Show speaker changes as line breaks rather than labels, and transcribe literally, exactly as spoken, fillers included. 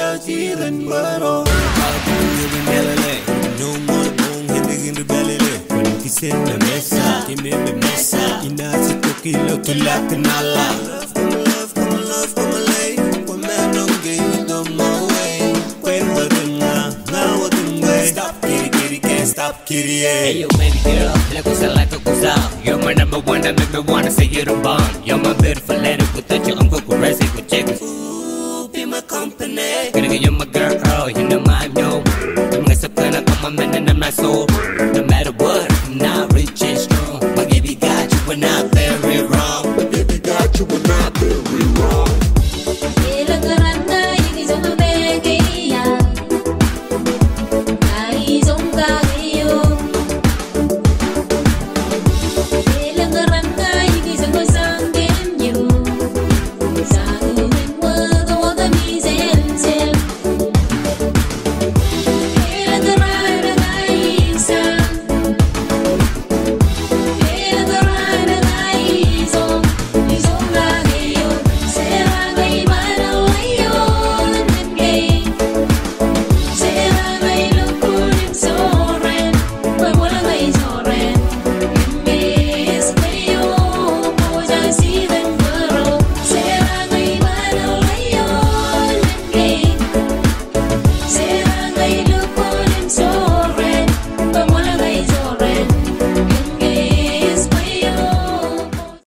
Jiten Buro. No more bone hitting the belly. When he said the mesa, he made the mesa. Inati toki lo to lakanala. Come love, come love, come lay. When man don't get you the more way. When the dinner, now what the way. Stop kitty, kitty, can't stop kitty.
Hey yo, baby girl, la cosa like a cosa. You're my number one, that make me wanna say you're the bomb. You're my beautiful lady, without you I'm go crazy with chickens.
Ooh, be my company.
Gonna get you my girl, oh, you know my know. I'm gonna stop gonna come my man and I'm not soul. No matter what, I'm not